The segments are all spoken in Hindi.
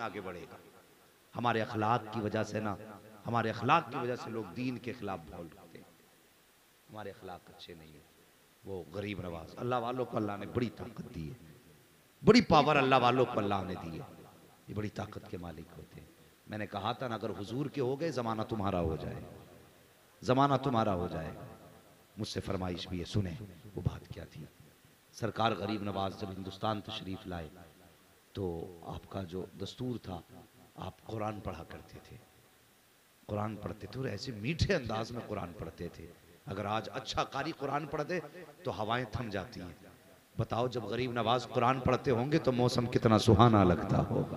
आगे बढ़ेगा। हमारे अखलाक की वजह से ना, हमारे अखलाक की वजह से लोग दीन के खिलाफ बोल रहे हैं। हमारे अखलाक अच्छे नहीं है। वो गरीब नवाज, अल्लाह वालों को अल्लाह ने बड़ी ताकत दी है, बड़ी पावर अल्लाह वालों को अल्लाह ने दी है। ये बड़ी ताकत के मालिक होते हैं। मैंने कहा था ना, अगर हुजूर के हो गए जमाना तुम्हारा हो जाए, जमाना तुम्हारा हो जाएगा। मुझसे फरमाइश भी है, सुने वो बात क्या थी। सरकार गरीब नवाज जब हिंदुस्तान तशरीफ लाए तो आपका जो दस्तूर था, आप कुरान पढ़ा करते थे, कुरान पढ़ते थे और ऐसे मीठे अंदाज में कुरान पढ़ते थे। अगर आज अच्छा कारी कुरान पढ़ते तो हवाएं थम जाती हैं। बताओ जब गरीब नवाज कुरान पढ़ते होंगे तो मौसम कितना सुहाना लगता होगा।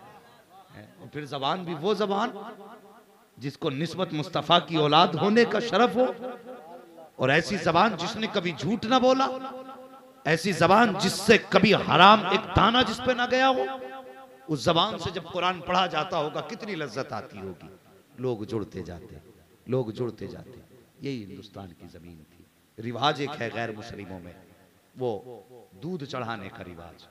और फिर जबान भी वो जबान जिसको निस्बत मुस्तफ़ा की औलाद होने का शरफ हो, और ऐसी जबान जिसने कभी झूठ ना बोला, ऐसी जबान जिससे कभी हराम एक दाना जिस पे ना गया हो। उस जबान से जब कुरान पढ़ा जाता होगा कितनी लज्जत आती होगी। लोग जुड़ते जाते, लोग जुड़ते जाते। यही हिंदुस्तान की जमीन थी। रिवाज एक है गैर मुस्लिमों में, वो दूध चढ़ाने का रिवाज।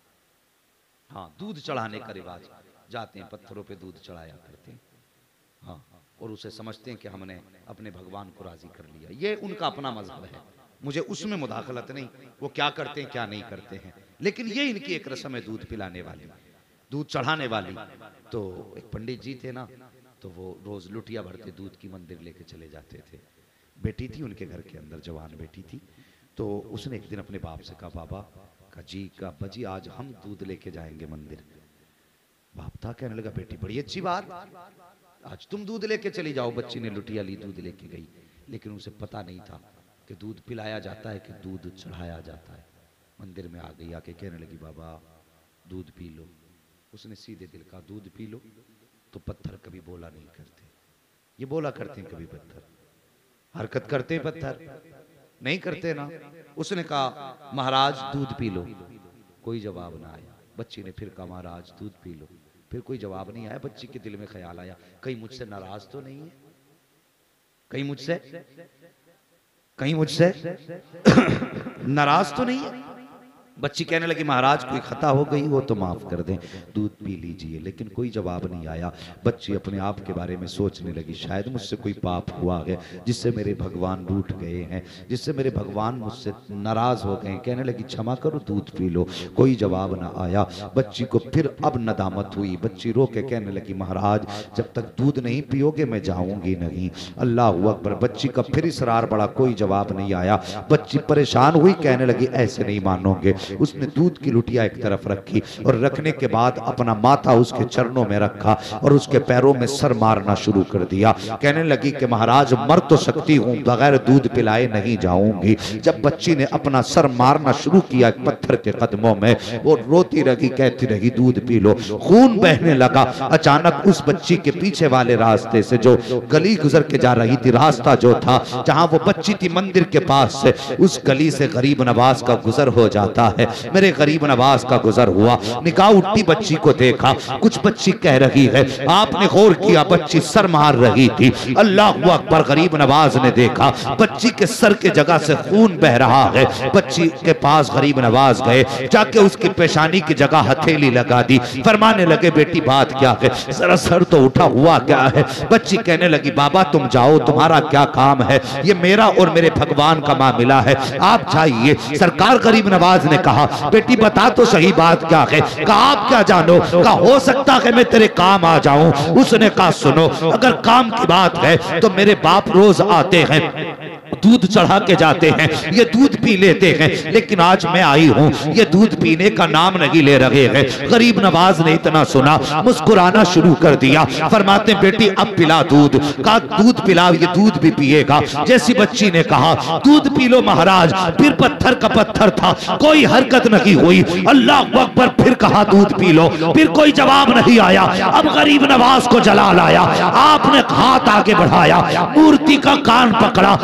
हाँ, दूध चढ़ाने का रिवाज। जाते हैं पत्थरों पे दूध चढ़ाया करते हैं, हाँ, और उसे समझते हैं कि हमने अपने भगवान को राजी कर लिया। ये उनका अपना मजहब है, मुझे उसमें मुदाखलत नहीं, वो क्या करते हैं क्या नहीं करते हैं। लेकिन ये इनकी एक रस्म है, दूध पिलाने वाली, दूध चढ़ाने वाली। तो एक पंडित जी थे ना, तो वो रोज लुटिया भरते दूध की मंदिर लेके चले जाते थे। बेटी थी उनके घर के अंदर, जवान बेटी थी। तो उसने एक दिन अपने बाप से कहा, बाबा का जी का अब्बा जी आज हम दूध लेके जाएंगे मंदिर। बाप था, कहने लगा बेटी बड़ी अच्छी बात, आज तुम दूध लेके चली जाओ। बच्ची ने लुटिया ली, दूध लेके गई, लेकिन उसे पता नहीं था कि दूध पिलाया जाता है कि दूध चढ़ाया जाता है। मंदिर में आ गई, आके कहने लगी बाबा दूध पी लो। उसने सीधे दिल का दूध पी लो। तो पत्थर कभी बोला नहीं करते, ये बोला करते हैं कभी पत्थर, हरकत करते हैं पत्थर नहीं करते ना। उसने कहा महाराज दूध पी लो, कोई जवाब ना आया। बच्ची ने फिर कहा महाराज दूध पी लो, फिर कोई जवाब नहीं आया। बच्ची के दिल में ख्याल आया कहीं मुझसे नाराज तो नहीं है, कहीं मुझसे नाराज तो नहीं है। बच्ची कहने लगी महाराज कोई खता हो गई हो तो माफ कर दें, दूध पी लीजिए। लेकिन कोई जवाब नहीं आया। बच्ची अपने आप के बारे में सोचने लगी, शायद मुझसे कोई पाप हुआ है जिससे मेरे भगवान रूठ गए हैं, जिससे मेरे भगवान मुझसे नाराज हो गए। कहने लगी क्षमा करो दूध पी लो। कोई जवाब ना आया। बच्ची को फिर अब नदामत हुई। बच्ची रो के कहने लगी महाराज जब तक दूध नहीं पियोगे मैं जाऊंगी नहीं। अल्लाह अकबर। बच्ची का फिर इसरार बढ़ा, कोई जवाब नहीं आया। बच्ची परेशान हुई, कहने लगी ऐसे नहीं मानोगे। उसने दूध की लुटिया एक तरफ रखी और रखने के बाद अपना माथा उसके चरणों में रखा और उसके पैरों में सर मारना शुरू कर दिया। कहने लगी कि महाराज मर तो सकती हूं, बगैर दूध पिलाए नहीं जाऊंगी। जब बच्ची ने अपना सर मारना शुरू किया पत्थर के कदमों में, वो रोती रही, कहती रही दूध पी लो। खून बहने लगा। अचानक उस बच्ची के पीछे वाले रास्ते से जो गली गुजर के जा रही थी, रास्ता जो था जहां वो बच्ची थी मंदिर के पास से, उस गली से गरीब नवाज का गुजर हो जाता है। मेरे गरीब नवाज का गुजर हुआ। निगाह उठती, बच्ची को देखा। कुछ बच्ची कह रही है, आपने गौर किया बच्ची सर मार रही थी। अल्लाह अकबर। गरीब नवाज ने देखा बच्ची के सर के जगह से खून बह रहा है। बच्ची के पास गरीब नवाज गए, जाके उसकी पेशानी की जगह हथेली लगा दी। फरमाने लगे बेटी बात क्या है, जरा सर तो उठा, हुआ क्या है। बच्ची कहने लगी बाबा तुम जाओ, तुम्हारा क्या काम है, ये मेरा और मेरे भगवान का मामला है, आप जाइए। सरकार गरीब नवाज ने कहा बेटी बता तो सही बात क्या है। कहा आप क्या जानो, कहा हो सकता है मैं तेरे काम आ जाऊं। उसने कहा सुनो अगर काम की बात है तो मेरे बाप रोज आते हैं, दूध चढ़ा के जाते हैं, ये दूध पी लेते हैं, लेकिन आज मैं आई हूं ये दूध पीने का नाम नहीं ले रहे हैं। गरीब नवाज ने इतना सुना मुस्कुराना शुरू कर दिया। फरमाते बेटी अब पिला दूध। कहा दूध पिलाओ, ये दूध भी पिएगा। जैसी बच्ची ने कहा दूध पी लो महाराज, फिर पत्थर का पत्थर था, कोई हरकत नहीं हुई। अल्लाह अकबर। फिर कहा दूध पी लो, फिर कोई जवाब नहीं आया। अब गरीब नवाज को जलाल आया। आपने हाथ आगे बढ़ाया, मूर्ति का कान पकड़ा और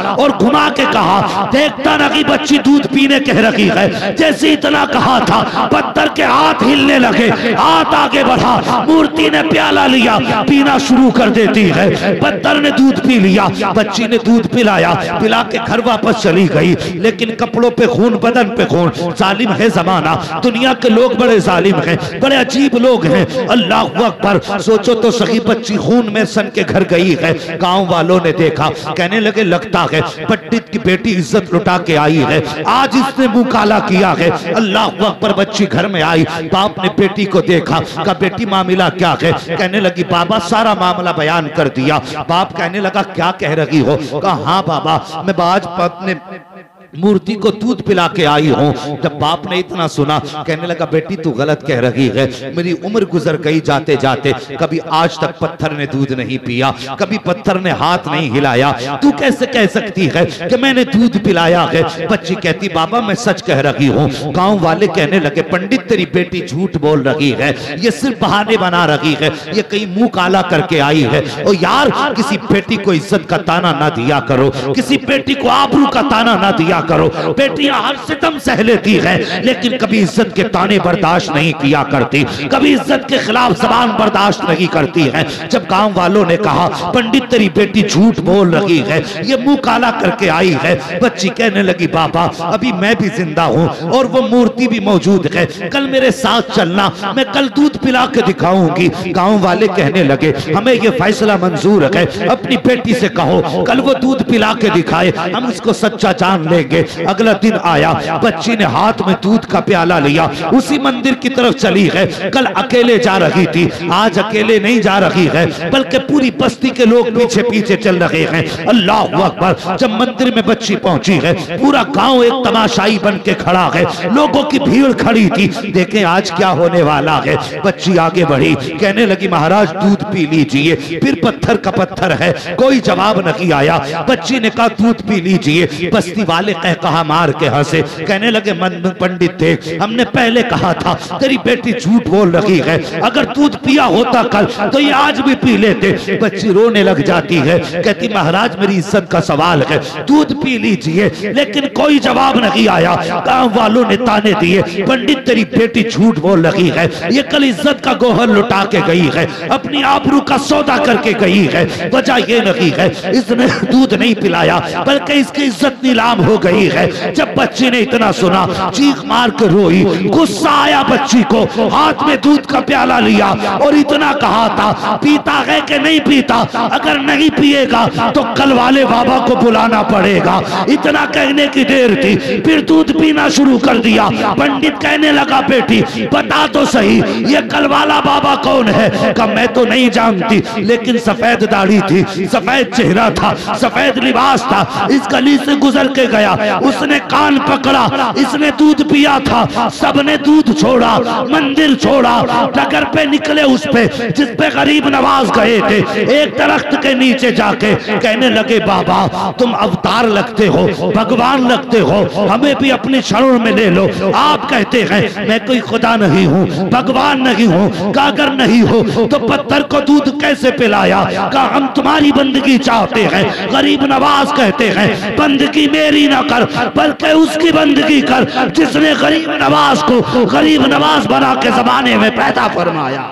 घुमा के कहा, देखता ना कि बच्ची दूध पीने कह रही है। जैसे इतना कहा था पत्थर के हाथ हिलने लगे, हाथ आगे बढ़ा, मूर्ति ने प्याला लिया, पीना शुरू कर देती है। पत्थर ने दूध पी लिया, बच्ची ने दूध पिलाया, पिला के घर वापस चली गई। लेकिन कपड़ों पे खून, बदन पे खून। जालिम है जमाना, दुनिया के लोग बड़े जालिम हैं, बड़े अजीब लोग हैं। अल्लाह अकबर। सोचो तो सही, बच्ची खून में सन के घर गई है। गांव वालों ने देखा, कहने लगे लगता है पंडित की बेटी इज्जत लुटा के आई है, आज इसने मुंह काला किया है। अल्लाह अकबर। बच्ची घर में आई, बाप ने बेटी को देखा, कहा बेटी मामला क्या है? कहने लगी बाबा सारा मामला बयान कर दिया। बाप कहने लगा क्या कह रही हो? कहा हाँ बाबा, मैं आज अपने मूर्ति को दूध पिला के आई हूँ। जब बाप ने इतना सुना, कहने लगा बेटी तू गलत कह रही है, मेरी उम्र गुजर गई जाते जाते, कभी आज तक पत्थर ने दूध नहीं पिया, कभी पत्थर ने हाथ नहीं हिलाया, तू कैसे कह सकती है कि मैंने दूध पिलाया है? बच्ची कहती बाबा मैं सच कह रही हूँ। गांव वाले कहने लगे पंडित तेरी बेटी झूठ बोल रही है, ये सिर्फ बहाने बना रही है, ये कहीं मुंह काला करके आई है। और यार किसी बेटी को इज्जत का ताना ना दिया करो, किसी बेटी को आबरू का ताना ना दिया करो। बेटियां हर सितम सह लेती है, लेकिन कभी इज्जत के ताने बर्दाश्त नहीं किया करती, कभी इज्जत के खिलाफ जबान बर्दाश्त नहीं करती है। जब गांव वालों ने कहा पंडित तेरी बेटी झूठ बोल रही है, ये मुंह काला करके आई है, बच्ची कहने लगी बाबा अभी मैं भी जिंदा हूँ और वो मूर्ति भी मौजूद है, कल मेरे साथ चलना, मैं कल दूध पिला के दिखाऊंगी। गांव वाले कहने लगे हमें ये फैसला मंजूर है, अपनी बेटी से कहो कल वो दूध पिला के दिखाए, हम इसको सच्चा जान लेंगे। अगला दिन आया, बच्ची ने हाथ में दूध का प्याला लिया, उसी मंदिर की तरफ चली है। कल अकेले जा रही थी, आज अकेले नहीं जा रही है, बल्कि पूरी बस्ती के लोग पीछे पीछे चल रहे हैं। अल्लाह अकबर। जब मंदिर में बच्ची पहुंची है, पूरा गांव एक तमाशाई बन के खड़ा है, लोगों की भीड़ खड़ी थी, देखें आज क्या होने वाला है। बच्ची आगे बढ़ी, कहने लगी महाराज दूध पी लीजिए। फिर पत्थर का पत्थर है, कोई जवाब नहीं आया। बच्ची ने कहा दूध पी लीजिए। बस्ती वाले कहा मार के हंसे, कहने लगे पंडित थे, हमने पहले कहा था तेरी बेटी झूठ बोल रही है, अगर दूध पिया होता कल तो ये आज भी पी लेते। बच्ची रोने लग जाती है, कहती महाराज मेरी इज्जत का सवाल है, दूध पी लीजिए। लेकिन कोई जवाब नहीं आया। गांव वालों ने ताने दिए पंडित तेरी बेटी झूठ बोल रही है, ये कल इज्जत का गोहर लुटा के गई है, अपनी आबरू का सौदा करके गई है। वजह ये नहीं है इसने दूध नहीं पिलाया, बल्कि इसकी इज्जत नीलाम हो गई है। जब बच्ची ने इतना सुना, चीख मार के रोई, गुस्सा आया बच्ची को, हाथ में दूध का प्याला लिया और इतना कहा था पीता है कि नहीं पीता, अगर नहीं पिएगा तो कल वाले बाबा को बुलाना पड़ेगा। इतना कहने की देर थी, फिर दूध पीना शुरू कर दिया। पंडित कहने लगा बेटी बता तो सही ये कल वाला बाबा कौन है? कहा मैं तो नहीं जानती, लेकिन सफेद दाढ़ी थी, सफेद चेहरा था, सफेद लिबास था, इस गली से गुजर के गया, उसने कान पकड़ा, इसने दूध पिया था, सबने दूध छोड़ा, मंदिर छोड़ा, डगर पे निकले उस पे जिस पे गरीब नवाज गए थे। एक दरख्त के नीचे जाके कहने लगे बाबा तुम अवतार लगते हो, भगवान लगते हो, हमें भी अपनी शरण में ले लो। आप कहते हैं मैं कोई खुदा नहीं हूँ, भगवान नहीं हूँ, अगर नहीं हो तो पत्थर को दूध कैसे पिलाया? कहा हम तुम्हारी बंदगी चाहते हैं। गरीब नवाज कहते हैं बंदगी मेरी ना कर, बल्कि उसकी बंदगी कर जिसने गरीब नवाज को गरीब नवाज बना के जमाने में पैदा फरमाया।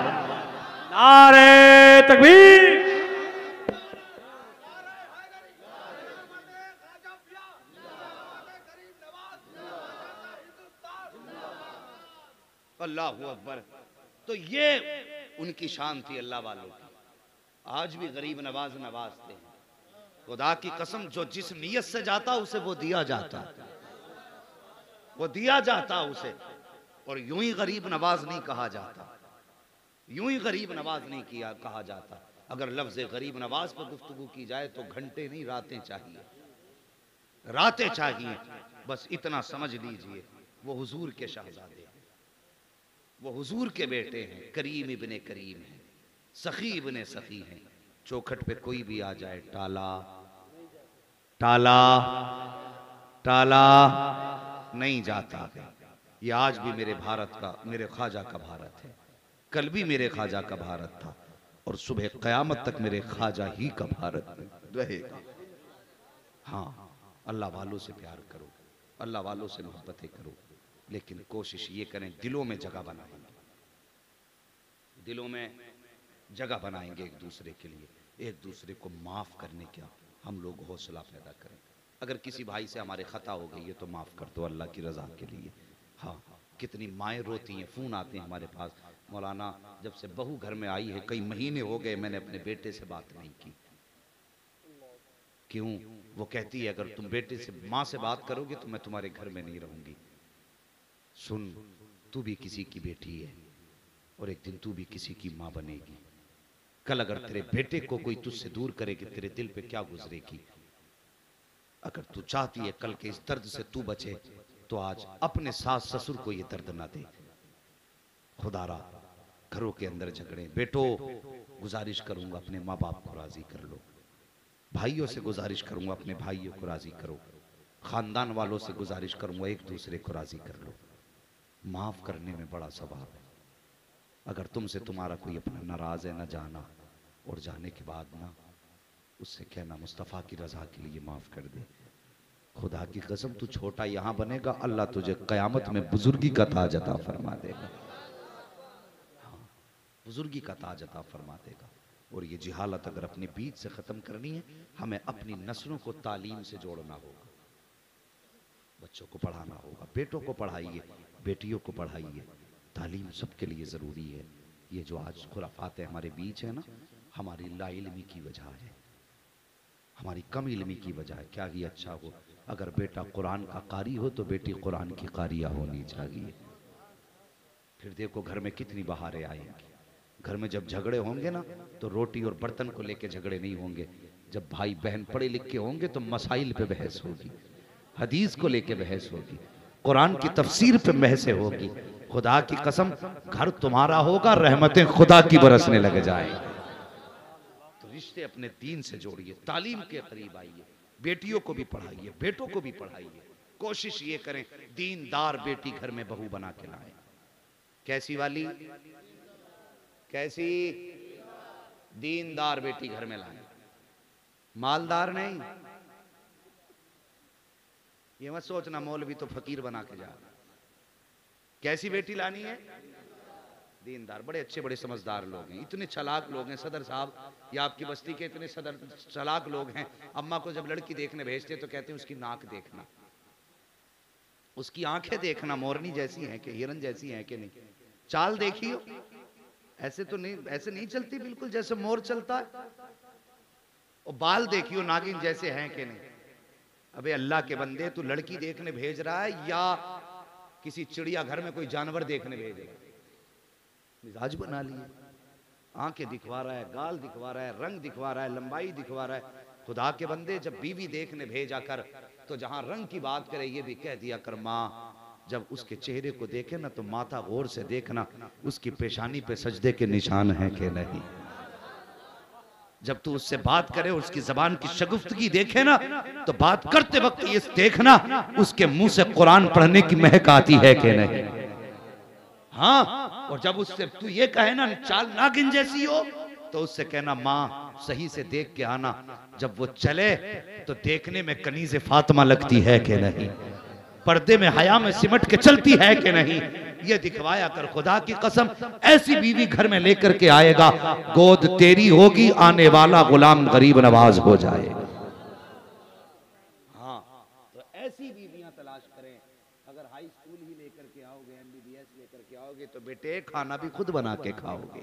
नारे तकबीर। अल्लाहू अकबर। तो ये उनकी शान थी अल्लाह वालों की। आज भी गरीब नवाज नवाजते हैं। खुदा की कसम जो जिस नियत से जाता उसे वो दिया जाता, वो दिया जाता उसे। और यूं ही गरीब नवाज नहीं कहा जाता, यूं ही गरीब नवाज नहीं किया कहा जाता। अगर लफ्ज गरीब नवाज पर गुफ्तगू की जाए तो घंटे नहीं रातें चाहिए, रातें चाहिए। बस इतना समझ लीजिए वो हुजूर के शहजादे हैं, वो हुजूर के बेटे हैं, करीम इब्ने करीम हैं, सखी इब्ने सखी हैं। चौखट पे कोई भी आ जाए टाला टाला टाला नहीं जाता है। ये आज भी मेरे भारत का, मेरे ख्वाजा का भारत है, कल भी मेरे ख्वाजा का भारत था और सुबह क़यामत तक मेरे ख्वाजा ही का भारत रहेगा। हाँ अल्लाह वालों से प्यार करो, अल्लाह वालों से मोहब्बतें करो, लेकिन कोशिश ये करें दिलों में जगह बनाएंगे, दिलों में जगह बनाएंगे एक दूसरे के लिए, एक दूसरे को माफ़ करने का हम लोग हौसला पैदा करें। अगर किसी भाई से हमारे ख़ता हो गई है तो माफ़ कर दो अल्लाह की रज़ा के लिए। हाँ, कितनी माएँ रोती हैं, फ़ोन आते हैं हमारे पास, मौलाना जब से बहू घर में आई है कई महीने हो गए मैंने अपने बेटे से बात नहीं की। क्यों? वो कहती है अगर तुम बेटे से माँ से बात करोगे तो मैं तुम्हारे घर में नहीं रहूंगी। सुन, तू भी किसी की बेटी है और एक दिन तू भी किसी की माँ बनेगी। कल अगर तेरे बेटे को कोई तुझसे दूर करेगी तेरे दिल पे क्या गुजरेगी। अगर तू चाहती है कल के इस दर्द से तू बचे तो आज अपने सास ससुर को ये दर्द ना दे। खुदारा घरों के अंदर झगड़े, बेटो गुजारिश करूंगा अपने माँ बाप को राजी कर लो, भाइयों से गुजारिश करूंगा अपने भाइयों को राजी करो, खानदान वालों से गुजारिश करूंगा एक दूसरे को राजी कर लो। माफ करने में बड़ा सवाब है। अगर तुमसे तुम्हारा कोई अपना नाराज है ना जाना, और जाने के बाद ना उससे कहना मुस्तफ़ा की रजा के लिए माफ कर दे। खुदा की कसम तू छोटा यहां बनेगा, अल्लाह तुझे कयामत में बुजुर्गी का ताज अता फरमा देगा। हाँ, बुजुर्गी का ताज अता फरमा देगा। और ये जिहालत अगर अपने बीच से ख़त्म करनी है, हमें अपनी नस्लों को तालीम से जोड़ना होगा। बच्चों को पढ़ाना होगा, बेटों को पढ़ाइए, बेटियों को पढ़ाइए। तालीम सबके लिए ज़रूरी है। ये जो आज खुराफात हमारे बीच है ना, हमारी लाइल्मी की वजह है, हमारी कम इल्मी की वजह है। क्या ही अच्छा हो अगर बेटा कुरान का कारी हो तो बेटी कुरान की कारिया होनी चाहिए। फिर देखो घर में कितनी बहारें आएंगी। घर में जब झगड़े होंगे ना तो रोटी और बर्तन को लेके झगड़े नहीं होंगे। जब भाई बहन पढ़े लिखे होंगे तो मसाइल पे बहस होगी, हदीस को लेके बहस होगी, कुरान की तफसीर पे बहसें होगी। खुदा की कसम घर तुम्हारा होगा, रहमतें खुदा की बरसने लग जाए। तो रिश्ते अपने दीन से जोड़िए, तालीम के करीब आइए, बेटियों को भी पढ़ाइए, बेटों को भी पढ़ाइए। कोशिश ये करें दीनदार बेटी घर में बहू बना के लाए। कैसी वाली? कैसी? दीनदार बेटी घर में लाए, मालदार नहीं। ये मत सोचना मौलवी तो फकीर बना के जा। कैसी बेटी लानी है? दीनदार। बड़े अच्छे बड़े समझदार लोग हैं, इतने चालाक लोग हैं सदर साहब, या आपकी बस्ती के इतने सदर चालाक लोग हैं। अम्मा को जब लड़की देखने भेजते तो कहते हैं उसकी नाक देखना, उसकी आंखें देखना, मोरनी जैसी हैं कि हिरन जैसी हैं कि नहीं, चाल देखियो। ऐसे तो नहीं, ऐसे नहीं चलती बिल्कुल जैसे मोर चलता है। और बाल देखियो नागिन जैसे हैं कि नहीं। अबे अल्लाह के बंदे, तू लड़की देखने भेज रहा है या किसी चिड़िया घर में कोई जानवर देखने भेज रहा है? मिजाज बना लिए, आंखें दिखवा रहा है, गाल दिखवा रहा है, रंग दिखवा रहा है, लंबाई दिखवा रहा है। खुदा के बंदे जब बीवी देखने भेजा कर तो जहां रंग की बात करे ये भी कह दिया कर माँ, जब उसके चेहरे को देखे ना तो माथा गौर से देखना उसकी पेशानी पे सजदे के निशान हैं कि नहीं। जब तू उससे बात करे उसकी जबान की शगुफ्तगी देखे ना तो बात करते वक्त ये देखना उसके मुंह से कुरान पढ़ने की महक आती है कि नहीं। हाँ, और जब उससे तू ये कहे ना चाल नागिन जैसी हो तो उससे कहना माँ सही से देख के आना, जब वो चले तो देखने में कनीज़े फातिमा लगती है कि नहीं, पर्दे में हया में सिमट के चलती है कि नहीं, ये दिखवाया कर। खुदा की कसम ऐसी बीवी घर में लेकर के आएगा, गोद तेरी होगी, आने वाला गुलाम गरीब नवाज हो जाएगा। हाँ, तो ऐसी बीवियां तलाश करें। अगर हाई स्कूल ही लेकर के आओगे, MBBS लेकर के आओगे तो बेटे खाना भी खुद बना के खाओगे,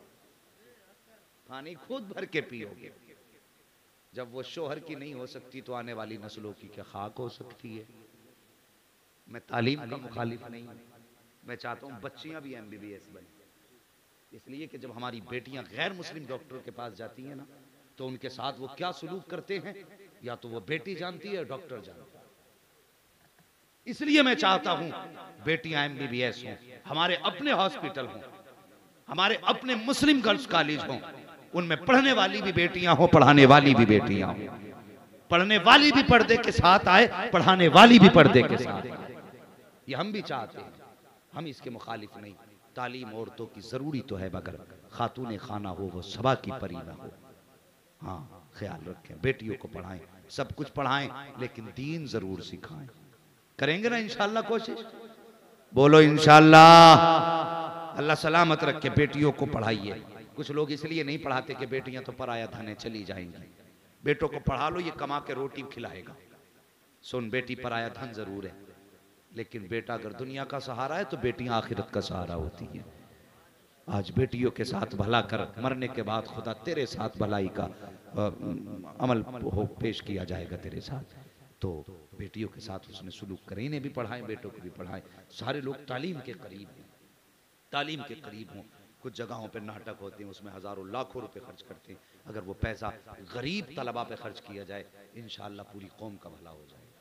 पानी खुद भर के पियोगे। जब वो शोहर की नहीं हो सकती तो आने वाली नस्लों की क्या खाक हो सकती है। मैं तालीम का मुखालिफ नहीं, मैं चाहता हूँ बच्चियां भी MBBS बने, इसलिए कि जब हमारी बेटियां गैर मुस्लिम डॉक्टरों के पास जाती हैं ना तो उनके साथ वो क्या सलूक करते हैं या तो वो बेटी जानती है डॉक्टर जानता है। इसलिए मैं चाहता हूं बेटियां MBBS हों, हमारे अपने हॉस्पिटल हों, हमारे अपने मुस्लिम गर्ल्स कॉलेज हों, उनमें पढ़ने वाली भी बेटियां हों, पढ़ाने वाली भी बेटियां हों, पढ़ने वाली भी पर्दे के साथ आए, पढ़ाने वाली भी पर्दे के साथ आए। ये हम भी चाहते हैं, हम इसके मुखालिफ नहीं। तालीम औरतों की जरूरी तो है मगर खातून खाना हो वो सबा की परी ना हो। हाँ, ख्याल रखें, बेटियों को पढ़ाएं, सब कुछ पढ़ाएं, लेकिन दीन जरूर सिखाएं। करेंगे ना इंशाअल्लाह कोशिश? बोलो इंशाअल्लाह। अल्लाह सलामत रखे। बेटियों को पढ़ाइए। कुछ लोग इसलिए नहीं पढ़ाते कि बेटियां तो पराया धन है, चली जाएंगी। बेटों को पढ़ा लो, ये कमा के रोटी खिलाएगा। सुन, बेटी पराया धन जरूर है, लेकिन बेटा अगर दुनिया का सहारा है तो बेटियां आखिरत का सहारा होती हैं। आज बेटियों के साथ भला कर, मरने के बाद खुदा तेरे साथ भलाई का अमल हो पेश किया जाएगा तेरे साथ। तो बेटियों के साथ उसने सुलूक करें, इन्हें भी पढ़ाएं, बेटों को भी पढ़ाएं। सारे लोग तालीम के करीब हैं, तालीम के करीब हों। कुछ जगहों पे नाटक होते हैं, उसमें हजारों लाखों रुपए खर्च करते हैं। अगर वो पैसा गरीब तलबा पे खर्च किया जाए, इंशाअल्लाह पूरी कौम का भला हो जाएगा।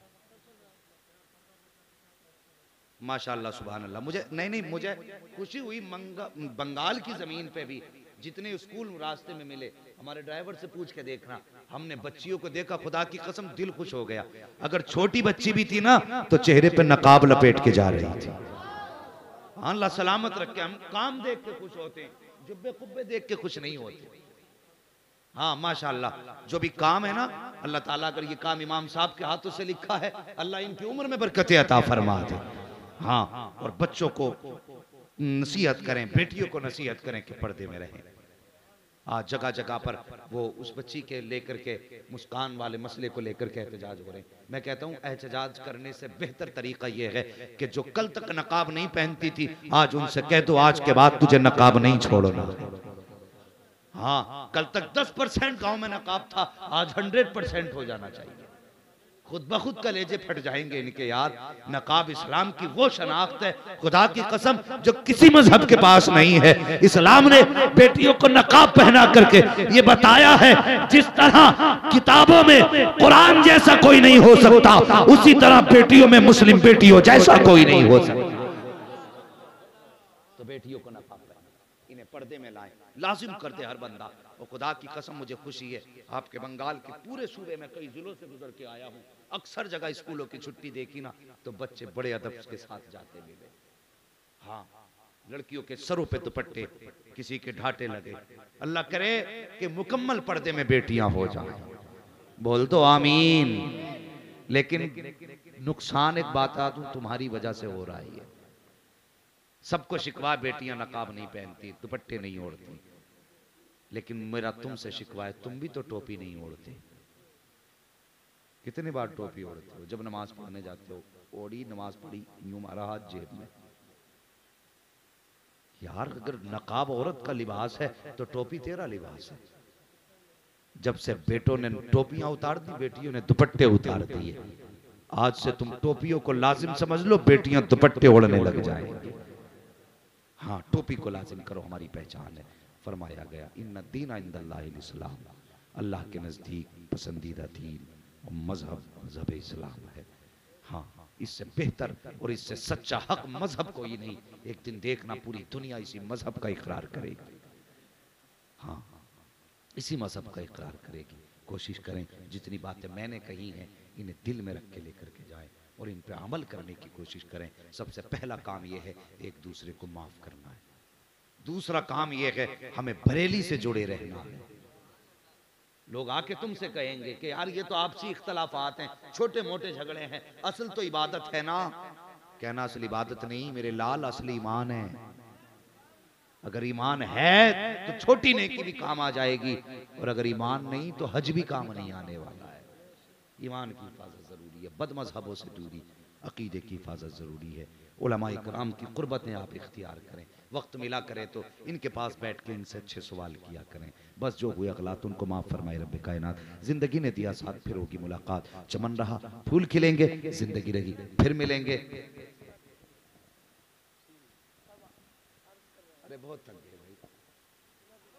माशाअल्लाह सुभान अल्लाह। मुझे खुशी हुई बंगाल की जमीन पे भी जितने स्कूल रास्ते में मिले, हमारे ड्राइवर से पूछ के देखना, हमने बच्चियों को देखा, खुदा की कसम दिल खुश हो गया। अगर छोटी बच्ची भी थी ना तो चेहरे पे नकाब लपेट के जा रही थी। अल्लाह सलामत रखे। हम काम देख के खुश होते हैं, जुब्बे कुब्बे देख के खुश नहीं होते। हाँ माशाअल्लाह, जो भी काम है ना, अल्लाह ताला अगर ये काम इमाम साहब के हाथों से लिखा है, अल्लाह इनकी उम्र में बरकतें अता फरमा दे। हाँ, और बच्चों को नसीहत करें, बेटियों को नसीहत करें कि पर्दे में रहें। आज जगह जगह पर वो उस बच्ची के लेकर के, मुस्कान वाले मसले को लेकर के एहतजाज हो रहे हैं। मैं कहता हूँ एहतजाज करने से बेहतर तरीका ये है कि जो कल तक नकाब नहीं पहनती थी, आज उनसे कह दो आज के बाद तुझे नकाब नहीं छोड़ना। हाँ, कल तक 10% गांव में नकाब था, आज 100% हो जाना चाहिए। खुद ब खुद कलेजे फट जाएंगे इनके यार। नकाब इस्लाम की वो शनाख्त है, खुदा की कसम, जो किसी मजहब के पास नहीं है। इस्लाम ने बेटियों को नकाब पहना करके ये बताया है, जिस तरह किताबों में कुरान जैसा कोई नहीं हो सकता, उसी तरह बेटियों में मुस्लिम बेटियों जैसा कोई नहीं हो सकता। तो बेटियों को नकाब पहना, इन्हें पर्दे में लाएं, लाजिम कर दे हर बंदा। और खुदा की कसम मुझे खुशी है, आपके बंगाल के पूरे सूबे में कई जिलों से गुजर के आया हूँ, अक्सर जगह स्कूलों की छुट्टी देखी ना तो बच्चे बड़े अदब के साथ जाते मिले। हाँ, लड़कियों के सरों पे दुपट्टे, किसी के ढाटे लगे। अल्लाह करे कि मुकम्मल पर्दे में बेटियां हो जाएं। बोल तो आमीन। लेकिन नुकसान एक बात आ दूं, तुम्हारी वजह से हो रहा है ये। सबको शिकवा बेटियां नकाब नहीं पहनती, दुपट्टे नहीं ओढ़ती, लेकिन मेरा तुमसे शिकवा है, तुम भी तो टोपी नहीं ओढ़ते। कितनी बार टोपी ओढ़ते हो? जब नमाज पढ़ने जाते हो, ओढ़ी, नमाज पढ़ी, यूं मारा हाथ जेब में। यार अगर नकाब औरत का लिबास है तो टोपी तेरा लिबास है। जब से बेटों ने टोपियां उतार दी, बेटियों ने दुपट्टे उतार दिए। आज से तुम टोपियों को लाजिम समझ लो, बेटियां दुपट्टे ओढ़ने लग जाएंगी। हाँ, टोपी को लाजिम करो, हमारी पहचान है। फरमाया गया इन्ना दीना इंदल्लाहिल इस्लाम, अल्लाह के नजदीक पसंदीदा दीन और मजहब इस्लाम है। हाँ, इससे बेहतर और इससे सच्चा हक मजहब कोई नहीं। एक दिन देखना पूरी दुनिया इसी मजहब का इकरार करेगी। हाँ, इसी मजहब का इकरार करेगी। कोशिश करें जितनी बातें मैंने कही हैं इन्हें दिल में रख के लेकर के जाएं और इन पे अमल करने की कोशिश करें। सबसे पहला काम यह है एक दूसरे को माफ करना है। दूसरा काम यह है हमें बरेली से जुड़े रहना है। लोग आके तुमसे कहेंगे कि यार ये तो आपसी इख्तलाफात हैं, छोटे मोटे झगड़े हैं, असल तो इबादत है ना। कहना असल इबादत नहीं मेरे लाल, असली ईमान है। अगर ईमान है तो छोटी नेकी भी काम आ जाएगी, और अगर ईमान नहीं तो हज भी काम नहीं आने वाला है। ईमान की हिफाजत जरूरी है, बदमज़हबों से दूरी, अकीदे की हिफाजत जरूरी है। उलमा इकराम की कुर्बतें आप इख्तियार करें, वक्त मिला करें तो इनके पास बैठ के इनसे अच्छे सवाल किया करें। बस जो हुए अगलात उनको माफ़ फरमाए रब्बे कायनात। जिंदगी ने दिया साथ, फिर होगी मुलाकात। चमन रहा फूल खिलेंगे, जिंदगी रही फिर मिलेंगे। अरे बहुत थक गए।